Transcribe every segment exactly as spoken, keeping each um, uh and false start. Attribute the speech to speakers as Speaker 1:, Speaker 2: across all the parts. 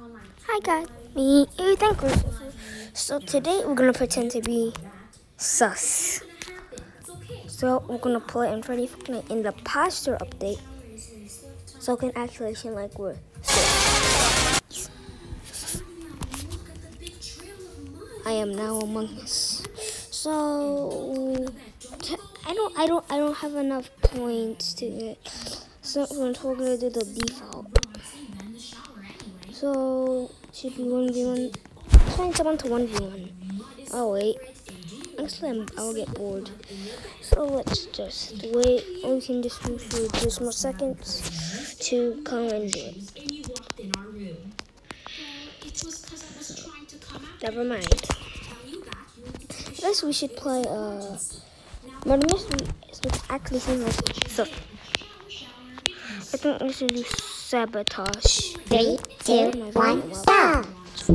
Speaker 1: Hi guys, me Ethan Cruz. So today we're gonna pretend to be sus. So we're gonna play in Freddy Five in the posture update, so it can actually seem like we're sus. I am now Among Us. So I don't, I don't, I don't have enough points to get. So we're gonna do the default. So should be one v one. Find someone to one v one. Oh wait, actually I'm, I'll get bored. So let's just wait. We can just wait for just more seconds to come and do it. So, never mind. I guess we should play uh Murder Mystery. It actually seems like stuff. I think we should do Sabotage.
Speaker 2: Three, two, one, stop!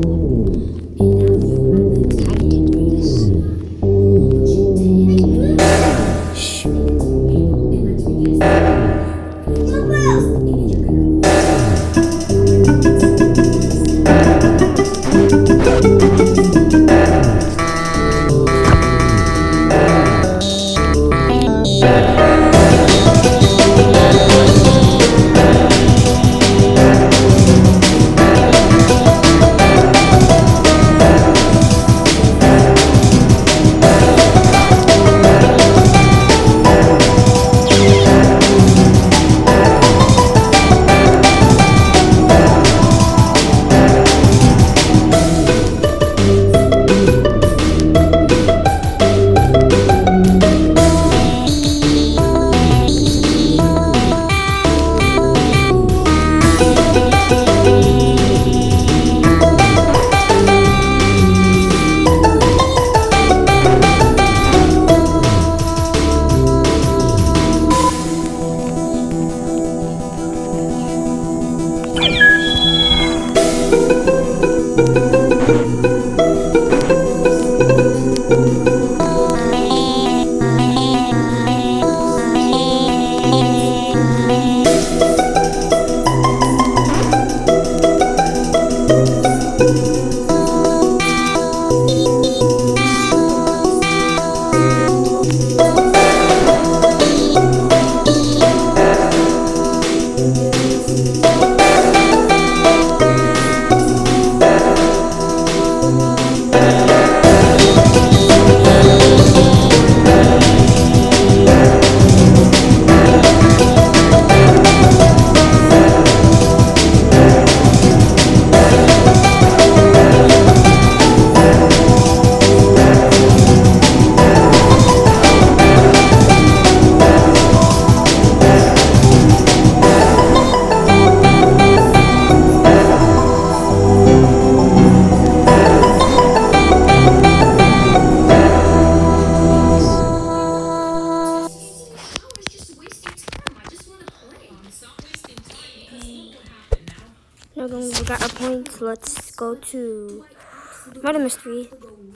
Speaker 1: Now that we got our points, let's go to Murder Mystery.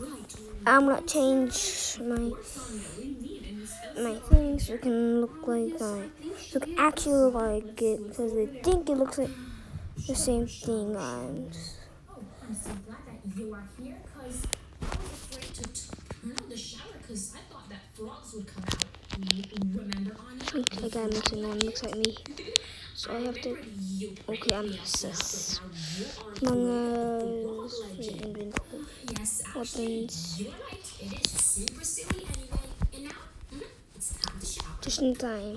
Speaker 1: I'm gonna change my my things so it can look like I look actually like it, because I think it looks like the same thing. I'm just,
Speaker 3: I'm so glad that you are here, because I was afraid to turn on the shower because I thought that frogs would come out. Remember, Anya?
Speaker 1: I gotta mention no one looks like me. So I have to. Okay, I'm sus. Among Us, inventory, weapons. Just in time.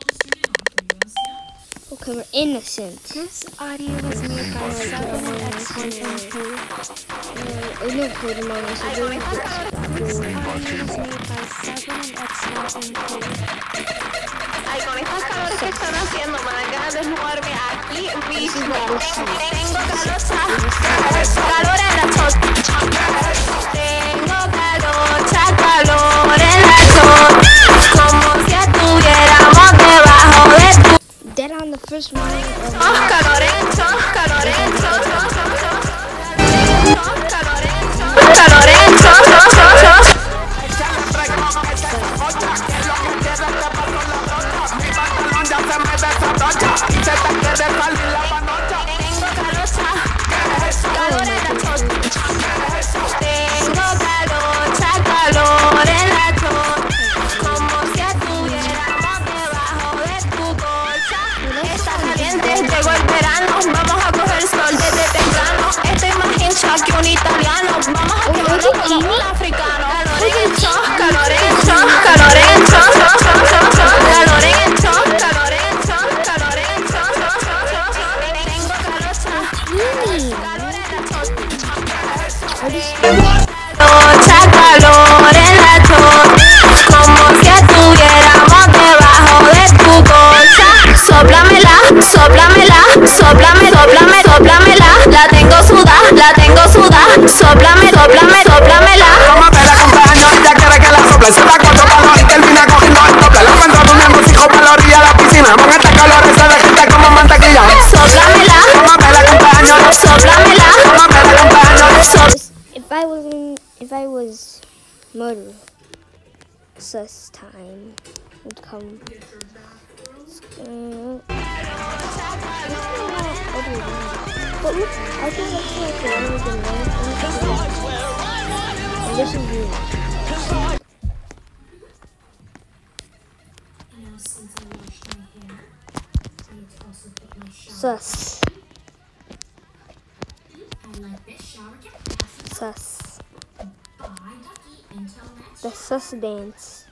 Speaker 1: Okay, we're innocent.
Speaker 2: This audio was made by seven X one two.
Speaker 1: I never played Among Us. I don't
Speaker 2: This audio was made by seven X one two.
Speaker 4: Ay, con estas calores que están haciendo, me dan ganas de desnudarme aquí mismo. Tengo calor, calor en la chota. Tengo calor, calor en la chota. Como si estuviéramos debajo de tu.
Speaker 1: Dead on the first one.
Speaker 4: Oh, calor en chota, calor en chota. Calor en chota, calor en chota. Tengo calor, full africano. Calor en el chon, calor en el chon, calor en el chon, chon, chon, chon, chon. Calor en el chon, calor en el chon, calor en el chon, chon, chon, chon, chon. Tengo calor, chon, calor en la chon. Mucha calor en la chon, como si estuviéramos debajo de tu colcha. Sóplamela, sóplamela, sóplame, sóplame, sóplamela. La tengo suda, la tengo suda. Sóplame, sóplame, sóplamela.
Speaker 5: Vamos a ver la cumpleaños, ya quiere que la sople. Se da cuatro palos y termina cogiendo el doble. La encuentro durmiendo fijo para la orilla de la piscina. Con este calor se derrite como mantequilla.
Speaker 4: Sóplamela,
Speaker 5: Vamos a ver la cumpleaños,
Speaker 4: sóplamela.
Speaker 5: vamos a ver la cumpleaños.
Speaker 1: If I was in, if I was murder, sus time would come. Uh, but look, I think that's like the one with the nose. And this is you.
Speaker 3: Now, since I washed my hair, I need to also put my shower.
Speaker 1: Sus.
Speaker 3: I like this shower cap.
Speaker 1: Sus.
Speaker 3: Bye, Ducky. Until next.
Speaker 1: The sus dance.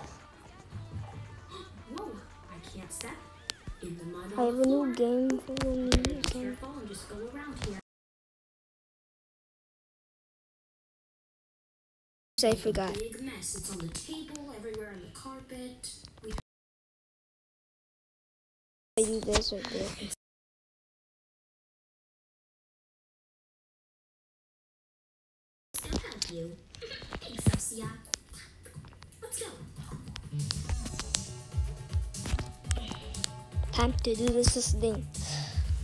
Speaker 3: Whoa, I can't step in the mud.
Speaker 1: I have a new game for me.
Speaker 3: Careful and just go around here.
Speaker 1: I forgot.
Speaker 3: Big mess. It's on the table, everywhere on the carpet. We
Speaker 1: I do this right there.
Speaker 3: still help you. Thanks, Sophia. Let's go.
Speaker 1: Time to do the sus dance.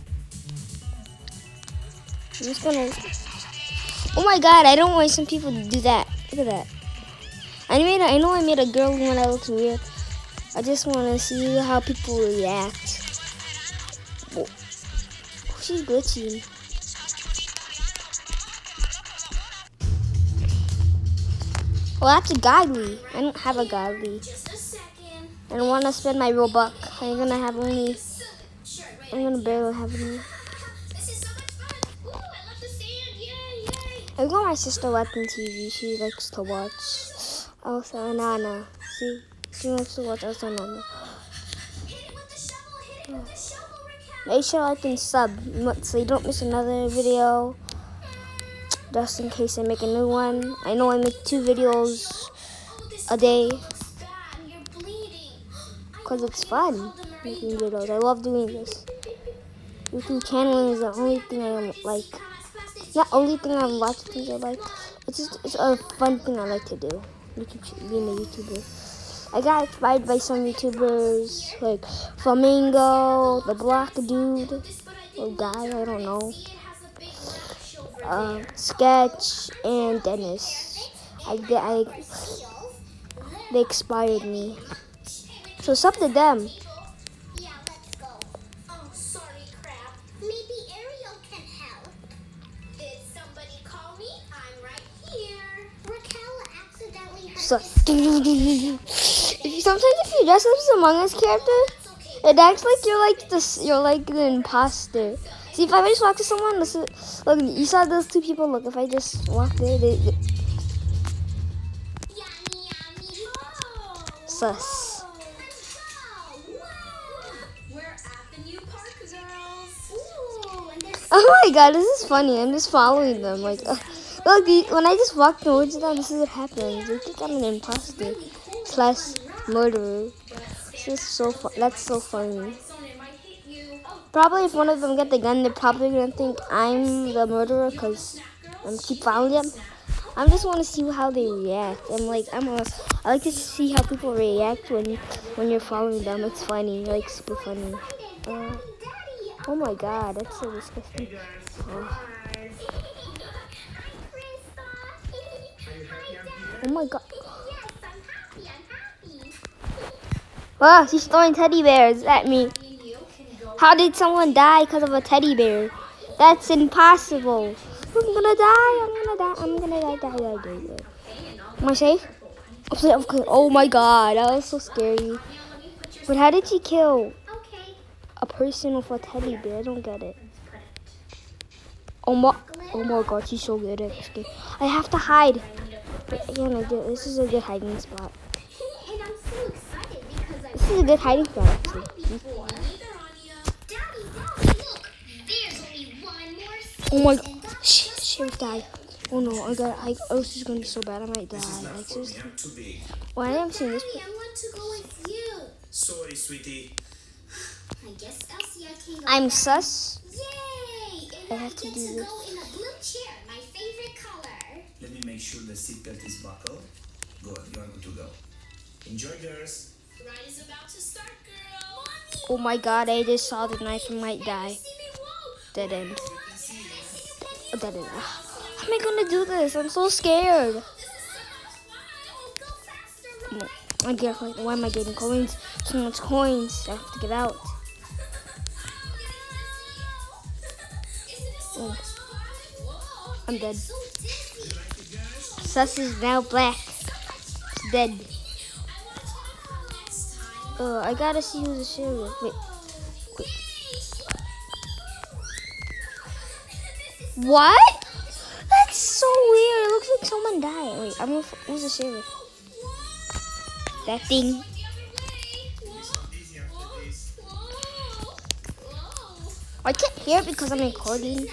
Speaker 1: I'm just gonna. Oh my god! I don't want some people to do that. Look at that. I made. A, I know I made a girl when I looked weird. I just want to see how people react. Oh, she's glitchy. Well, that's a godly. I don't have a godly.
Speaker 3: Just a second.
Speaker 1: I don't want to spend my Robux. I'm gonna have only.
Speaker 3: Sure, right.
Speaker 1: I'm gonna barely have any.
Speaker 3: This is so much fun. Ooh, I love the sand. Yay, yay.
Speaker 1: I got my sister watching T V. She likes to watch Elsa Nana. See? She likes to watch Elsa Nana.
Speaker 3: Hit it with the shovel. Hit it with the shovel, Raquel.
Speaker 1: Make sure like and sub so you don't miss another video. Just in case I make a new one. I know I make two videos
Speaker 3: Oh, this
Speaker 1: a day
Speaker 3: looks bad. You're bleeding.
Speaker 1: because it's fun making videos. I love doing this. YouTube channeling is the only thing I am like. Not only thing I watch things I like. It's just it's a fun thing I like to do. YouTube, being a YouTuber. I got inspired by some YouTubers like Flamingo, the Black Dude, or guy I don't know, uh, Sketch, and Dennis. I I they inspired me. So it's up to them.
Speaker 3: Yeah, let's go. Oh, sorry, Crab. Maybe Ariel can help. Did somebody call me? I'm right here. Raquel accidentally hurt
Speaker 1: So
Speaker 3: his
Speaker 1: if you, sometimes if you dress up as Among Us character, it acts like you're like this. You're like the imposter. See, if I just walk to someone, this is, look, you saw those two people. Look, if I just walk there, they, they
Speaker 3: Yummy, yummy. Oh,
Speaker 1: sus.
Speaker 3: we're at the new park, girls. Ooh, and there's
Speaker 1: Oh my god, this is funny. I'm just following them. Like, uh, look, the, when I just walk towards them, this is what happens. They think I'm an imposter slash murderer. This is so fun. That's so funny. Probably if one of them get the gun, they're probably gonna think I'm the murderer because I'm keep following them. I just want to see how they react. I'm like, I'm a, I like to see how people react when when you're following them. It's funny, like super funny. Uh, oh my god, that's so disgusting. Oh, oh my god. Ah, she's throwing teddy bears at me. How did someone die because of a teddy bear? That's impossible. I'm gonna die. I'm gonna die. I'm gonna die. Die. Die. Die. die. Am I safe? I'm safe. Okay. Oh my god, that was so scary. But how did she kill a person with a teddy bear? I don't get it. Oh my. Oh my god, she's so good at this game. I have to hide. Yeah, no, dude, this is a good hiding spot.
Speaker 3: And I'm so excited because I
Speaker 1: This is a good hiding spot, actually.
Speaker 3: before. Daddy, Daddy, look. There's only one more season.
Speaker 1: Oh my god. Shh, Sheriff died. Oh no, I got, I, oh, this is gonna be so bad. I might die. Like, seriously.
Speaker 5: I'm too big.
Speaker 1: Well, I haven't seen this.
Speaker 3: Daddy, I want to go with you.
Speaker 5: Sorry, sweetie.
Speaker 3: I guess Elsie, I can go
Speaker 1: I'm
Speaker 3: back.
Speaker 1: sus.
Speaker 3: Yay! And
Speaker 1: I
Speaker 3: I,
Speaker 1: have to
Speaker 3: get
Speaker 1: do
Speaker 3: to
Speaker 1: this.
Speaker 3: go in a blue chair, my favorite color.
Speaker 5: Let me make sure the seatbelt is buckled. Good, you are good to go. Enjoy, girls.
Speaker 3: Ride is about to start, girl. Mommy,
Speaker 1: Oh my god, I just saw the knife and might die.
Speaker 3: see me? Whoa.
Speaker 1: Dead end. Oh, dead end. How am I gonna do this? I'm so scared.
Speaker 3: This is so much fun. Go faster,
Speaker 1: No, I get like, why am I getting coins? So much coins. I have to get out. Oh, I'm dead. Sus is now black. It's dead. Uh, I gotta see who's the sheriff. Wait. Quick. What? That's so weird. It looks like someone died. Wait, I'm gonna, who's the sheriff? That thing. I can't hear it because I'm recording.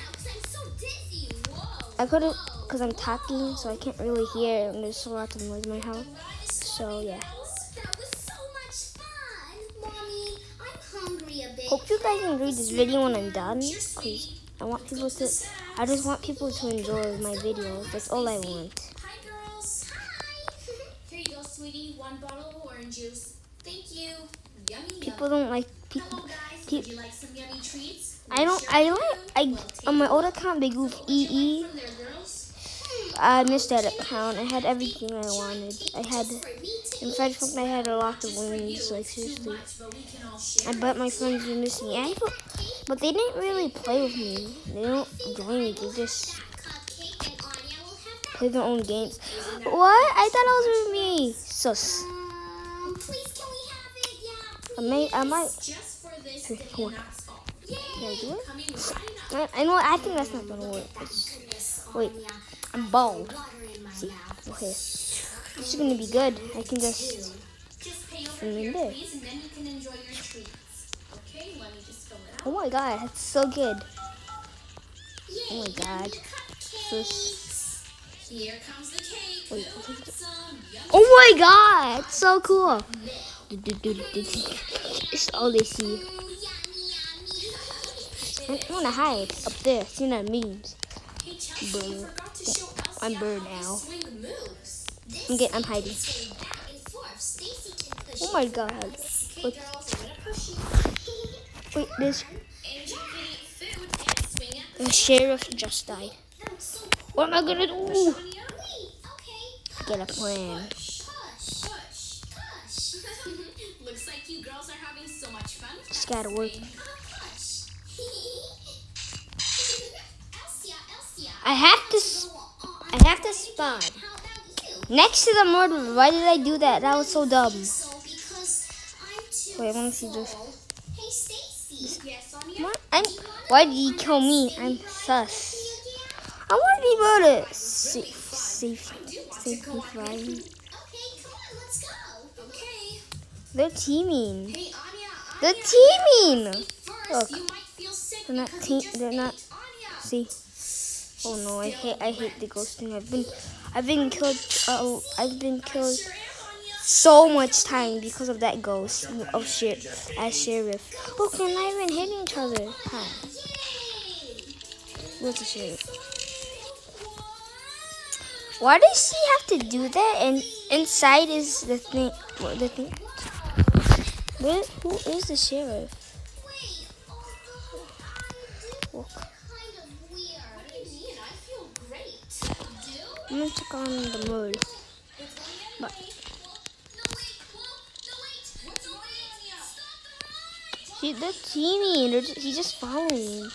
Speaker 1: I couldn't because I'm talking, so I can't really hear, and there's a lot of noise in my house. So yeah.
Speaker 3: That was so much fun. Mommy, I'm hungry a bit.
Speaker 1: Hope you guys enjoyed this video when I'm done, because I want people to. I just want people to enjoy my videos. That's all I want.
Speaker 3: Hi, girls. Hi. Here you go, sweetie. One bottle of orange juice. Thank you. Yummy,
Speaker 1: People
Speaker 3: yummy.
Speaker 1: don't like people.
Speaker 3: Hello, guys.
Speaker 1: pe-
Speaker 3: Would you like some yummy treats?
Speaker 1: I don't. I like. I on my old account, Big Goof E E.
Speaker 3: From there, girls.
Speaker 1: I missed that account. I had everything I wanted. I had.
Speaker 3: For me to
Speaker 1: In fact, I had a lot of wins. Like seriously.
Speaker 3: but we can all share.
Speaker 1: I bet my friends were missing. I feel, but they didn't really play with me. They don't join me. They just
Speaker 3: Cupcake and Anya will have that.
Speaker 1: play their own games. What? I thought it was with me. Sus.
Speaker 3: Um, please, can we have it? Yeah,
Speaker 1: I may. I might.
Speaker 3: just for this
Speaker 1: Here,
Speaker 3: day,
Speaker 1: come on.
Speaker 3: that's all.
Speaker 1: Can I do it?
Speaker 3: Coming right up.
Speaker 1: I, I know. I think that's not gonna work. It's, wait. I'm bald. See. Okay. This is gonna be good. I can just.
Speaker 3: Just pay over
Speaker 1: And then
Speaker 3: here,
Speaker 1: there.
Speaker 3: please, and then you can enjoy your treats. Okay, let me just fill it out.
Speaker 1: Oh my god, that's so good.
Speaker 3: Yay,
Speaker 1: Oh my god.
Speaker 3: cupcakes. Here comes the cake.
Speaker 1: Wait,
Speaker 3: Who
Speaker 1: I think
Speaker 3: wants some? Yummy.
Speaker 1: Oh my god, it's so cool. It's all they see.
Speaker 3: Yummy, yummy.
Speaker 1: I wanna hide up there. See that memes.
Speaker 3: Hey, Chelsea, you
Speaker 1: Bird.
Speaker 3: forgot to show Elsie
Speaker 1: I'm
Speaker 3: how
Speaker 1: bird
Speaker 3: to
Speaker 1: now.
Speaker 3: swing moves.
Speaker 1: I'm get. I'm hiding.
Speaker 3: Swing back and forth. Stacy can push
Speaker 1: Oh my god.
Speaker 3: Okay,
Speaker 1: Wait,
Speaker 3: girls, I'm gonna push you.
Speaker 1: wait, this
Speaker 3: And you can eat food and swing at the
Speaker 1: the sheriff just died.
Speaker 3: That was so cool.
Speaker 1: What am I gonna do?
Speaker 3: Wait, okay.
Speaker 1: Get a plan.
Speaker 3: Hush, hush, hush. Looks like you girls are having so much fun.
Speaker 1: Just gotta work.
Speaker 3: Hush. Elsia, Elsia.
Speaker 1: I have to. s- I have to spawn
Speaker 3: How about you?
Speaker 1: next to the murderer. Why did I do that? That was so dumb.
Speaker 3: So because I'm too
Speaker 1: Wait, I wanna see this.
Speaker 3: full. Hey, Stacy. Yes, Sonia.
Speaker 1: What? I'm. Why did you kill me? I'm sus. I want to be able to safe, safe, safely fly.
Speaker 3: Okay, come on, let's go. Okay.
Speaker 1: They're teaming.
Speaker 3: Hey, Anya.
Speaker 1: They're
Speaker 3: Anya,
Speaker 1: teaming.
Speaker 3: First,
Speaker 1: Look.
Speaker 3: you might feel sick
Speaker 1: They're not
Speaker 3: because
Speaker 1: te-
Speaker 3: you just
Speaker 1: they're not-
Speaker 3: ate Anya.
Speaker 1: See. Oh no, I hate. I hate the ghosting. I've been. I've been killed. Uh, I've been killed
Speaker 3: Sure am, Anya.
Speaker 1: so much time because of that ghost. Oh shit! As sheriff. Look, we're not even hitting each other. Hi.
Speaker 3: Yay.
Speaker 1: What's the sheriff? Why does he have to do that? And inside is the thing. What, the thing? Where, who is the sheriff?
Speaker 3: Wait. Oh,
Speaker 1: Look,
Speaker 3: kind of weird. What do you mean? I feel great. Do?
Speaker 1: I'm gonna check on the mode. But he, they're teaming. They're, ju- he's just following.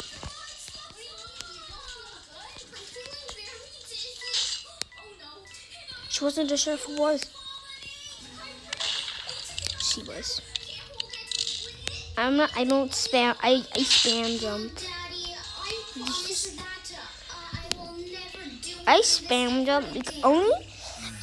Speaker 1: She wasn't the sheriff. Who was? She was. I'm not. I don't spam. I I spam jumped.
Speaker 3: Daddy, I promise that uh, I will never do
Speaker 1: I spam jumped because only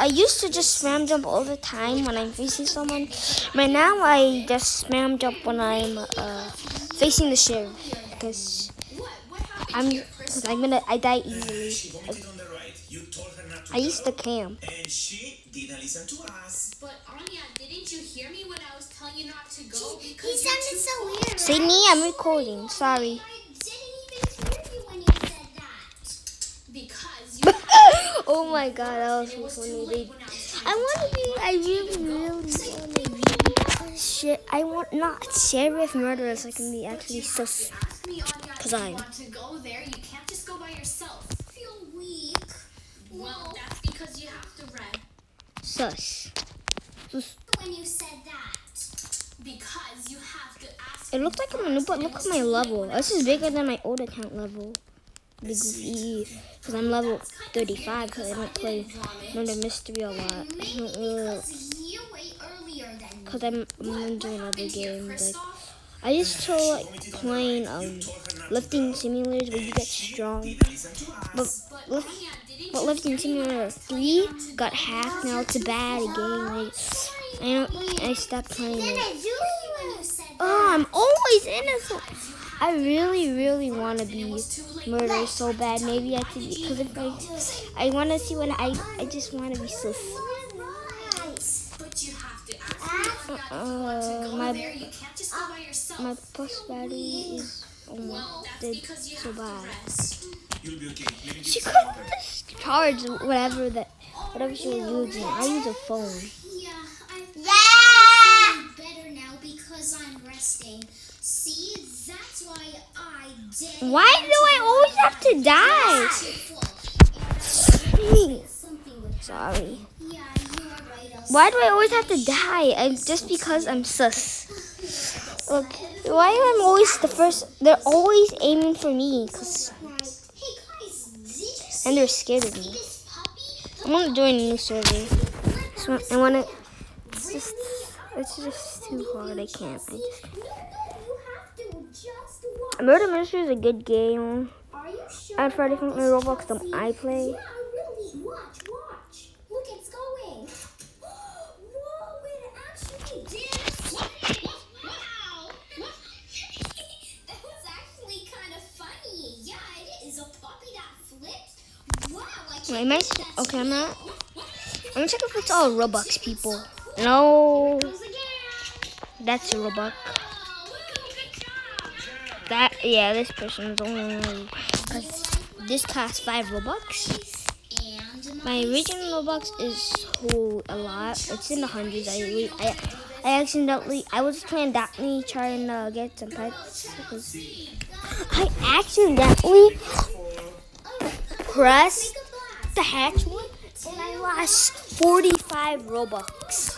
Speaker 1: I used to just spam jump all the time when I'm facing someone, but now I just spam jump when I'm uh, facing the sheriff, because I'm, cause I'm gonna, I die easily. I used to camp.
Speaker 6: And she didn't listen to us.
Speaker 3: But Anya, didn't you hear me when I was telling you not to go? He sounded so weird.
Speaker 1: Sydney, I'm recording. Sorry.
Speaker 3: I didn't even hear you when you said that. Because you
Speaker 1: Oh my god, that was so funny. They, I want to be, I really, really want to be, shit, I want not sheriff murderers, I can be actually sus.
Speaker 3: asked me, Anya,
Speaker 1: Because
Speaker 3: if
Speaker 1: I
Speaker 3: you want to go there, you can't just go by yourself. I feel weak. Well, that's because you have to rest.
Speaker 1: Sus.
Speaker 3: When you said that. Because you have to ask.
Speaker 1: It looks like I'm a noob, but look at my level. This is bigger than my old account level. Big E, because I'm level thirty-five, because I don't play Murder Mystery a lot. I don't really,
Speaker 3: You way earlier than
Speaker 1: because I'm, I'm into another game. Like, I used to like playing um lifting simulators where you get strong, but lift, but lifting simulator three got hacked. Now it's a bad game. Like, I don't, I stopped playing it. Oh, I'm always innocent. I really, really want to be murdered so bad. Maybe I could, because if I, I want to see when I, I just want to be so.
Speaker 3: But you have to ask me, Anya, if you want to go
Speaker 1: my
Speaker 3: there. You can't just go by yourself.
Speaker 1: my post battery is almost
Speaker 3: Well, that's
Speaker 1: dead
Speaker 3: because you
Speaker 1: so
Speaker 3: have to
Speaker 1: bad.
Speaker 3: rest.
Speaker 6: You'll be okay. Maybe
Speaker 1: She
Speaker 6: this
Speaker 1: could just charge whatever that, whatever she was using. I use a phone.
Speaker 3: Yeah, I feel better now because I'm resting. See, that's why I did.
Speaker 1: Why do I always have to die?
Speaker 3: Something would happen.
Speaker 1: Sorry.
Speaker 3: Yeah, you are right. Elsa.
Speaker 1: Why do I always have to die? I, just because I'm sus. Look, why am I always the first? They're always aiming for me, cause,
Speaker 3: Hey guys, did you see
Speaker 1: and they're scared of me.
Speaker 3: this puppy?
Speaker 1: I want to join a new server. So I want to. It's just, it's just too hard. I can't. I just,
Speaker 3: No, no, you have to just watch.
Speaker 1: Murder Mystery is a good game.
Speaker 3: Are you sure?
Speaker 1: I'd Freddy from my Roblox that I play.
Speaker 3: Yeah, really. Watch, watch. Look, it's going. Whoa, it actually did. Wow. That was actually kind of funny. Yeah, it is a puppy that flipped. Wow, I can't
Speaker 1: Wait, am I, okay, I'm not. I'm gonna check if it's all Robux people. No,
Speaker 3: Goes again.
Speaker 1: that's a Robux.
Speaker 3: Oh, good job.
Speaker 1: That, yeah, this person's only, because this costs five Robux.
Speaker 3: And
Speaker 1: My original Robux is whole a lot. It's in the hundreds. I, re- I, I accidentally, I was playing Daphne trying to get some pets. Because I accidentally pressed the hatch one, and I lost forty-five Robux.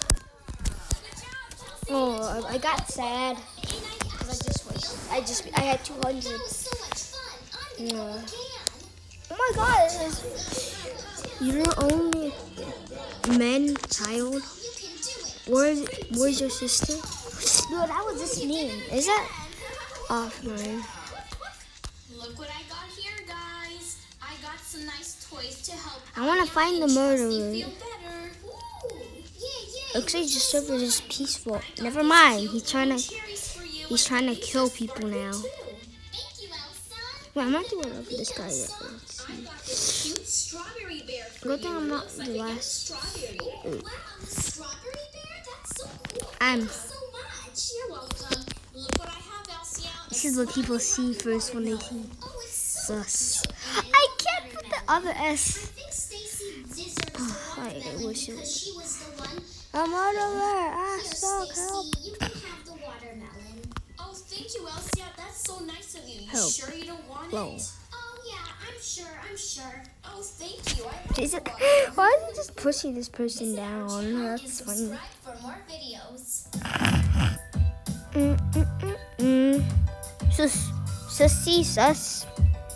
Speaker 1: Oh, I I got sad. 'Cause I just was, I just, I had two hundred.
Speaker 3: so much fun.
Speaker 1: Yeah. Oh my god, it is, you're the only man child. Where's, where's your sister? No, that was just me. Is that off mine?
Speaker 3: Look what I got here, guys. I got some nice toys to help.
Speaker 1: I want to find the
Speaker 3: Chelsea
Speaker 1: murderer.
Speaker 3: feel better. Ooh, yeah, yeah.
Speaker 1: Looks like the server is peaceful. Never mind. He's trying to,
Speaker 3: Cherries for you.
Speaker 1: he's trying to kill people now.
Speaker 3: Thank you, Elsa.
Speaker 1: Wait, I'm not doing it for this guy yet. Let's
Speaker 3: I
Speaker 1: see.
Speaker 3: got this cute strawberry bear for
Speaker 1: Good
Speaker 3: you.
Speaker 1: thing I'm not
Speaker 3: Looks like
Speaker 1: the
Speaker 3: a
Speaker 1: last.
Speaker 3: strawberry. Wow, strawberry bear? That's so cool.
Speaker 1: I'm.
Speaker 3: Thank you so much. You're welcome. Look what I have, Elsa.
Speaker 1: This is what people see first when they see
Speaker 3: Oh, it's so
Speaker 1: sus. I can't put the other S.
Speaker 3: I think Stacy deserves the
Speaker 1: I
Speaker 3: watermelon
Speaker 1: wish it
Speaker 3: because
Speaker 1: was.
Speaker 3: she was the one.
Speaker 1: I'm out of there. I
Speaker 3: Here,
Speaker 1: suck.
Speaker 3: Stacy,
Speaker 1: Help.
Speaker 3: you can have the watermelon. Oh, thank you, Elsia. That's so nice of you. You
Speaker 1: Help.
Speaker 3: sure you don't want
Speaker 1: Low.
Speaker 3: it? Oh yeah, I'm sure. I'm sure. Oh, thank you. I like
Speaker 1: Is
Speaker 3: the
Speaker 1: it?
Speaker 3: watermelon.
Speaker 1: Why is he just pushing this person down? That's
Speaker 3: Is
Speaker 1: funny.
Speaker 3: subscribe for more videos.
Speaker 1: Mm, mm, mm, mm. Sus, sussy, sus.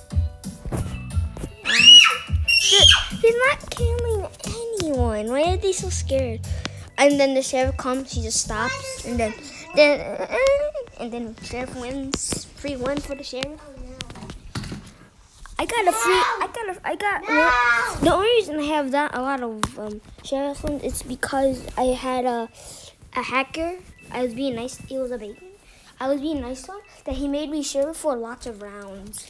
Speaker 1: Sus- He's not killing anyone. Why are they so scared? And then the sheriff comes, he just stops, and then, then, and then sheriff wins. Free win for the sheriff. I got a free. I got a. I got. Well, the only reason I have that a lot of um, sheriff ones is because I had a a hacker. I was being nice. It was a bacon. I was being nice to him that he made me sheriff for lots of rounds.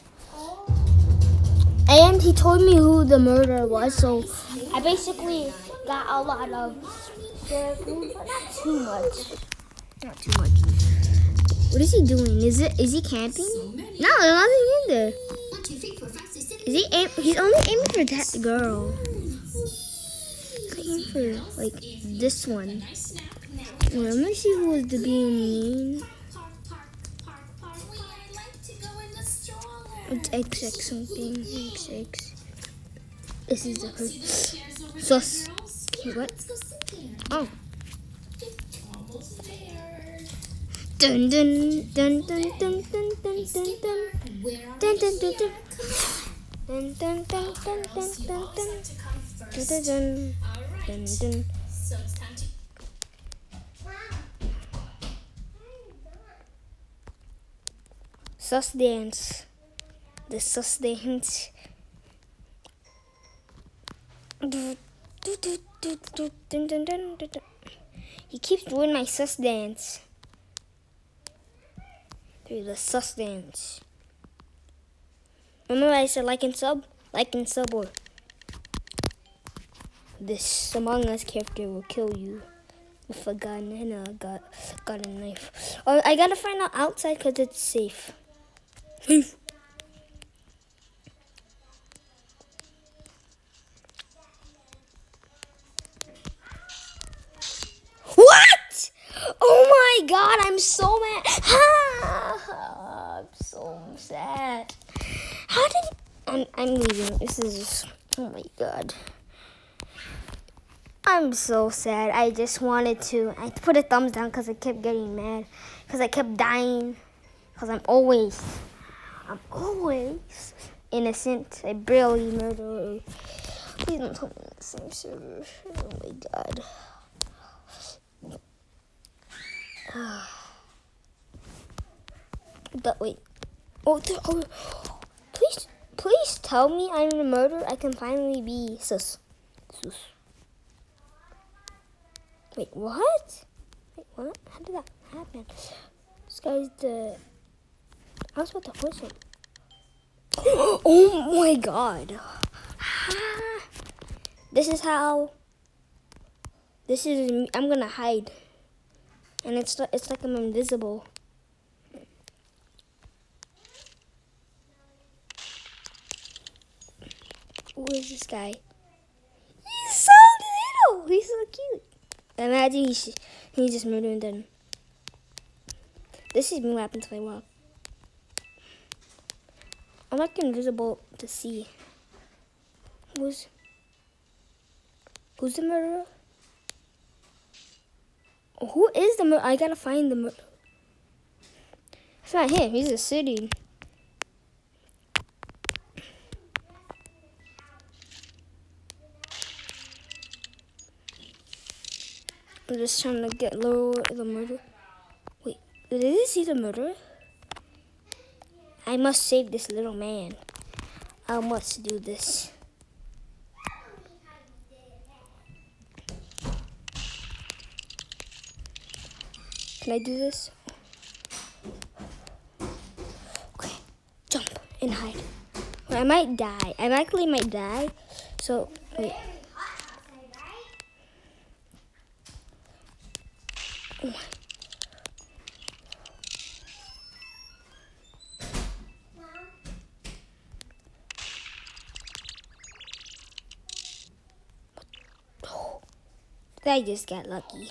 Speaker 1: And he told me who the murderer was, so I basically got a lot of sheriff food, but not too much. Not too much. What is he doing? Is it? Is he camping? No, there's nothing in there. Is he aim? He's only aiming for that girl. He's aiming for like this one. Well, let me see who was the being mean. It's X X something. X X. This is the her. Sus. What? Oh. Dun dun dun dun dun dun dun dun dun dun dun dun dun. Dun dun dun dun dun dun dun dun dun dun dun. Sus dance. The sus dance. He keeps doing my sus dance. Do the sus dance. Remember I said like and sub? Like and sub or this Among Us character will kill you with a gun and a got, got a knife. Oh, I gotta find out outside because it's safe. Safe. What? Oh my god, I'm so mad. I'm so sad. How did I'm I'm leaving. This is just, oh my god. I'm so sad. I just wanted to I put a thumbs down because I kept getting mad. Because I kept dying. Because I'm always I'm always innocent. I barely murder. Please don't tell me in the same server. Oh my god. But wait. Oh, th- oh, please, please tell me I'm a murderer. I can finally be sus. Sus. Wait, what? Wait, what? How did that happen? This guy's the. I was about to whistle. Oh my god. This is how. This is. Me. I'm gonna hide. And it's it's like I'm invisible. Who is this guy? He's so little. He's so cute. Imagine he's he's just murdering them. This is me what happens if I walk. I'm like invisible to see. Who's who's the murderer? Who is the murderer? I gotta find the murderer. It's not him. He's just sitting. I'm just trying to get lower the murderer. Wait, did you see the murderer? I must save this little man. I must do this. Can I do this? Okay, jump and hide. Well, I might die. I actually might die. So, wait. Oh my. Oh, I just got lucky.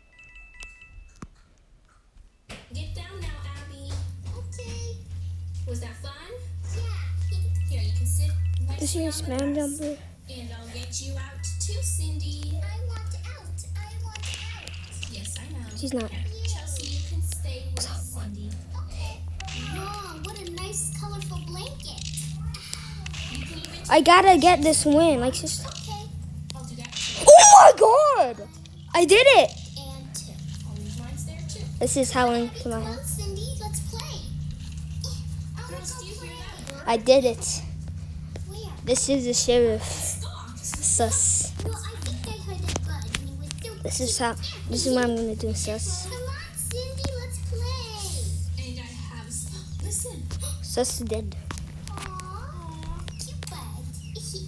Speaker 3: Get down now, Abby. Okay. Was that fun? Yeah. Here, you can sit right
Speaker 1: Is she a spam jumper?
Speaker 3: and I'll get you out too, Cindy. I want out. I want out. Yes, I know.
Speaker 1: She's not.
Speaker 3: Chelsea, you can stay with Cindy. Okay. Wow, what a nice, colorful blanket. You can even
Speaker 1: I gotta get this win. Like, just.
Speaker 3: Okay. I'll do that too.
Speaker 1: Oh my god! I did it!
Speaker 3: And two. I'll leave mine's there too.
Speaker 1: This is how into my
Speaker 3: Come on,
Speaker 1: house.
Speaker 3: Cindy, let's play. I wanna
Speaker 7: Girls,
Speaker 3: go
Speaker 7: do you hear
Speaker 3: play.
Speaker 7: that bird?
Speaker 1: I did it. This is the sheriff. Sus.
Speaker 3: Well, I think I heard that buzz and it was so
Speaker 1: This is how. This is what I'm gonna do. Sus.
Speaker 3: Come on, Cindy, let's play.
Speaker 7: And I have. s- Listen.
Speaker 1: Sus is dead.
Speaker 3: Aww, cute bud.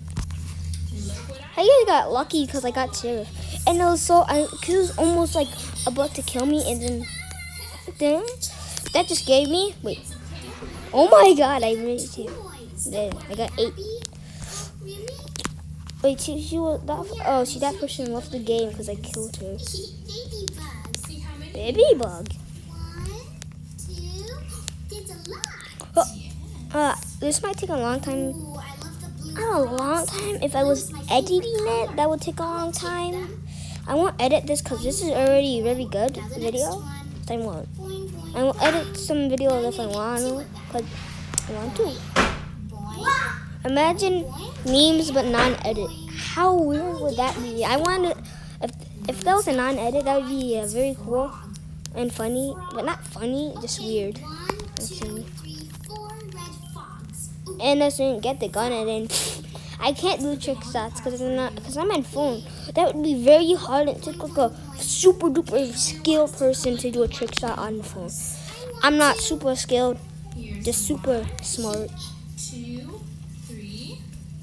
Speaker 7: Look what I.
Speaker 1: I just got lucky because I got sheriff, and it was so. I. Cause it was almost like about to kill me, and then, then that just gave me. Wait. Oh my God! I really did. There, I got eight.
Speaker 3: Oh, really?
Speaker 1: Wait, she, she was that. Oh, she that person left the game because I killed her.
Speaker 3: Baby bugs.
Speaker 7: See how many?
Speaker 1: Baby bug.
Speaker 3: One, two. There's a lot.
Speaker 1: Oh, uh, this might take a long time.
Speaker 3: Ooh, I love the blue.
Speaker 1: Not a long time. If I was editing it, that would take a long time. I won't edit this because this is already a really good video. So I won't.
Speaker 3: Boing, boing.
Speaker 1: I will edit some videos if I want to, because I want to.
Speaker 3: Boing.
Speaker 1: Imagine memes but non-edit. How weird would that be? I want to, if, if that was a non-edit, that would be uh, very cool and funny, but not funny, just weird.
Speaker 3: One, two, three, four red fogs. Ooh,
Speaker 1: And I didn't get the gun, and then I can't do trick shots because I'm not, because I'm on phone. That would be very hard. It took like a super duper skilled person to do a trick shot on the phone. I'm not super skilled, just super smart.
Speaker 7: Two, three.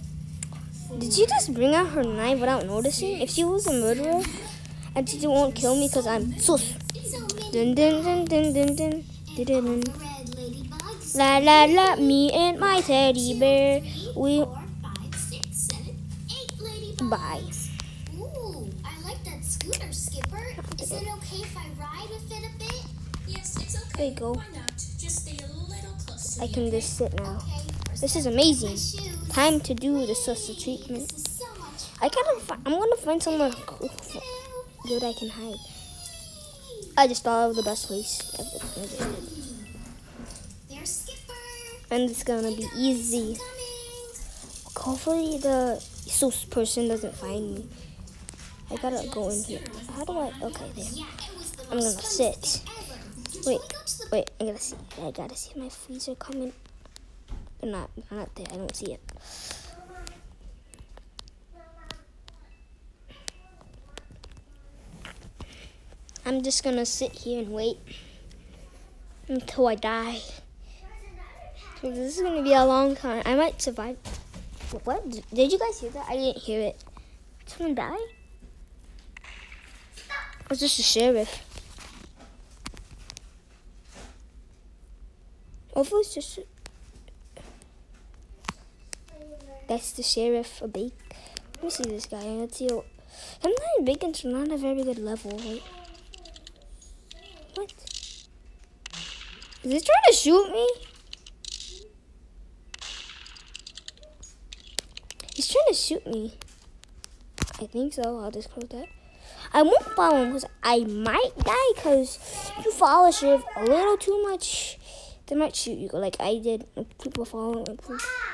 Speaker 1: Did she just bring out her knife without noticing? If she was a murderer, and she won't kill me because I'm sus.
Speaker 3: so
Speaker 1: Dun
Speaker 3: many
Speaker 1: dun dun dun dun dun dun dun dun.
Speaker 3: red ladybugs.
Speaker 1: La la la, me and my teddy bear. We
Speaker 3: Four, five, six, seven, eight ladybugs.
Speaker 1: bye.
Speaker 3: Ooh, I like that scooter, Skipper. Is it okay if I ride with it a bit?
Speaker 7: Yes, it's okay.
Speaker 1: There you go.
Speaker 7: Why not? Just stay a little close to
Speaker 1: I
Speaker 7: me.
Speaker 1: can just sit now.
Speaker 3: Okay. First
Speaker 1: This is
Speaker 3: I put
Speaker 1: amazing.
Speaker 3: my shoes.
Speaker 1: Time to do the sus treatment.
Speaker 3: This is so much
Speaker 1: I gotta. Fi- I'm gonna find somewhere cool that I can hide. I just thought of the best place. ever. I just did.
Speaker 3: There's Skipper.
Speaker 1: And it's gonna be easy.
Speaker 3: Coming.
Speaker 1: Hopefully the sus person doesn't find me. I gotta go in here. How do I? Okay, there.
Speaker 3: Yeah, it was the
Speaker 1: I'm
Speaker 3: most
Speaker 1: gonna
Speaker 3: funnest
Speaker 1: sit.
Speaker 3: thing ever.
Speaker 1: Wait,
Speaker 3: Go to the
Speaker 1: wait. I gotta see. I gotta see my freezer coming. They're not. They're not there. I don't see it. I'm just gonna sit here and wait until I die. This is gonna be a long time. I might survive. What? Did you guys hear that? I didn't hear it. Did someone die? Or was this the sheriff? Hopefully it's just... That's the sheriff of Bacon. Let me see this guy. Let's see. What... Sometimes Bacon's not a very good level, right? What? Is he trying to shoot me? He's trying to shoot me. I think so. I'll just close that. I won't follow him because I might die because if you follow a sheriff a little too much, they might shoot you like I did. People following me.
Speaker 3: It's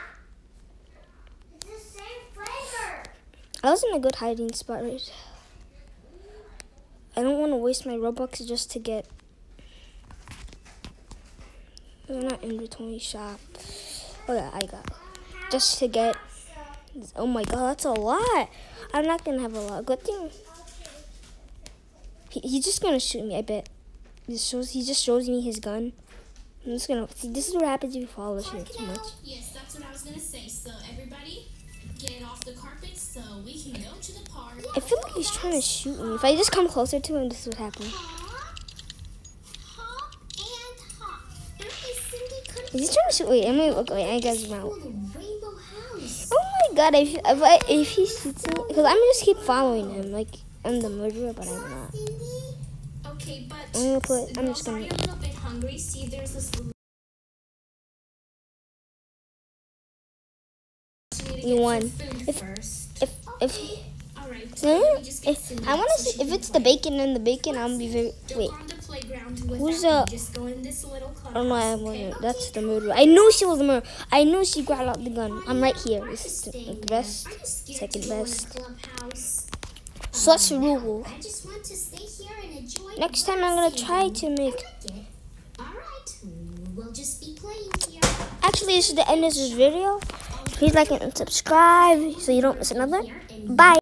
Speaker 3: the same flavor.
Speaker 1: I was in a good hiding spot right. I don't want to waste my Robux just to get. They're not inventory shop. Oh yeah, I got. Just to get. Oh my god, that's a lot. I'm not gonna have a lot. Good thing. He, he's just gonna shoot me. I bet. This shows. He just shows me his gun. I'm just gonna see. This is what happens if you follow shit too much.
Speaker 7: Yes, that's what I was gonna say. So everybody, get off the carpet so we can go to the park.
Speaker 1: I feel like he's trying to shoot me. If I just come closer to him, this is what happens.
Speaker 3: Hop, hop, and hop. Now is Cindy couldn't
Speaker 1: Is he trying to shoot? Wait, let me look. Wait, I guess I'm out.
Speaker 3: the rainbow house.
Speaker 1: Oh my god! If if, I, if he shoots me, because I'm gonna just keep following him. Like I'm the murderer, but I'm not.
Speaker 3: Cindy,
Speaker 7: Okay, but
Speaker 1: I'm gonna put. I'm just
Speaker 7: Rose, are
Speaker 1: gonna.
Speaker 7: you a little bit hungry? See, there's this.
Speaker 1: You won.
Speaker 7: Food
Speaker 1: If-
Speaker 7: first.
Speaker 1: If if
Speaker 7: All right.
Speaker 1: no,
Speaker 7: let me just get
Speaker 1: if
Speaker 7: Cindy
Speaker 1: I want
Speaker 7: out
Speaker 1: to
Speaker 7: so
Speaker 1: see
Speaker 7: she
Speaker 1: if
Speaker 7: can
Speaker 1: it's the
Speaker 7: play.
Speaker 1: bacon and the bacon, I'm be very.
Speaker 7: Don't
Speaker 1: Wait,
Speaker 7: go on the playground without
Speaker 1: Who's
Speaker 7: me.
Speaker 1: the-
Speaker 7: Just go in this little
Speaker 1: I don't know. I
Speaker 7: clubhouse, okay?
Speaker 1: want That's the murderer. I knew she was the murderer. I knew she grabbed out the gun. I'm right here. This is the, the best,
Speaker 3: are you scared
Speaker 1: second
Speaker 3: to go in
Speaker 1: best.
Speaker 3: the clubhouse?
Speaker 1: Such rule.
Speaker 3: I just want to stay here and enjoy.
Speaker 1: Next time I'm gonna try to make.
Speaker 3: All right, we'll just be playing here.
Speaker 1: Actually, this is the end of this video. Please like and subscribe so you don't miss another. Bye.